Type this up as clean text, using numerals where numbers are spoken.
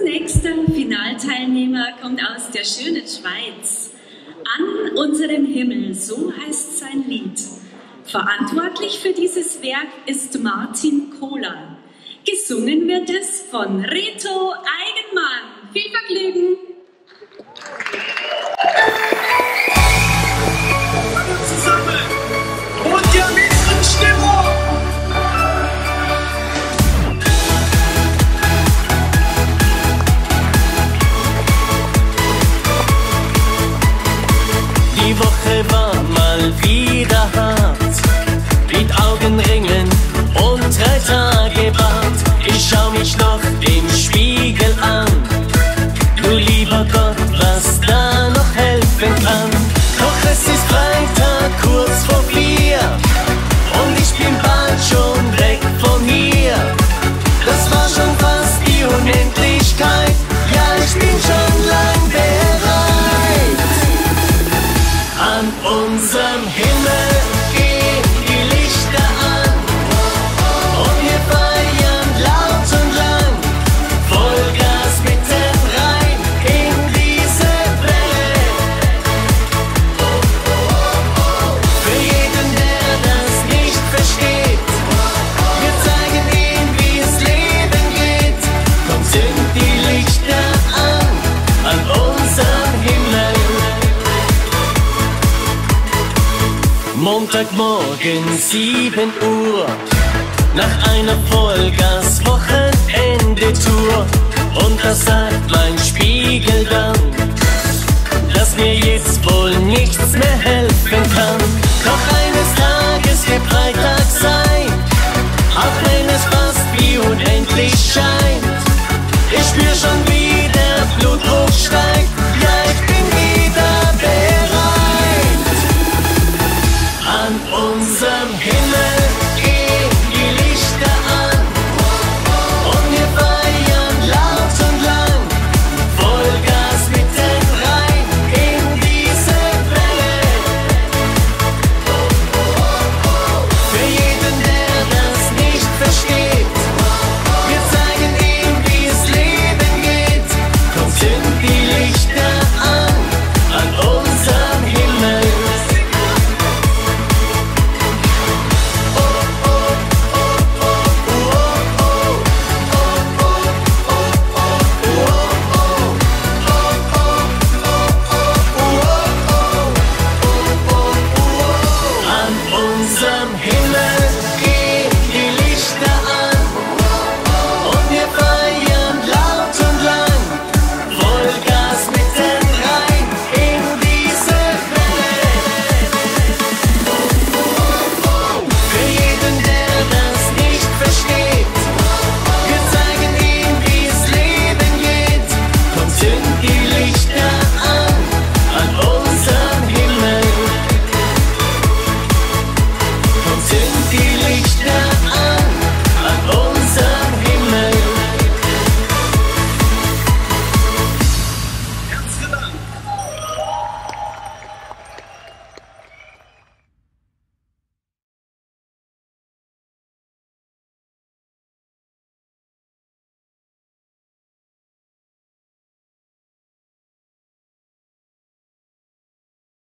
Nächster Finalteilnehmer kommt aus der schönen Schweiz. An unserem Himmel, so heißt sein Lied. Verantwortlich für dieses Werk ist Martin Kohler. Gesungen wird es von Reto Eigenmann. Viel Vergnügen! Zusammen und der mittleren Stimmung! Die Woche war mal wieder hart, mit Augenringen und 3 Tage Bart. Ich schau mich noch im Spiegel an, du lieber Gott, was da noch helfen kann. Doch es ist Freitag, kurz vor 4 und ich bin bald schon weg von hier. Das war schon fast die Unendlichkeit, ja, ich bin schon lang bereit. An unserem Himmel gehen die Lichter an und wir feiern laut und lang, Vollgas mitten rein in diese Welle. Für jeden, der das nicht versteht, wir zeigen ihm, wie es Leben geht. Komm, zünd die Lichter an unserem Himmel. Montagmorgen 7 Uhr, nach einer Vollgas-Wochenende-Tour. Und da sagt mein Spiegel dann, dass mir jetzt wohl nichts mehr helfen kann. Doch eines Tages wird Freitag sein, auch wenn es fast wie unendlich scheint. Ich spür schon wieder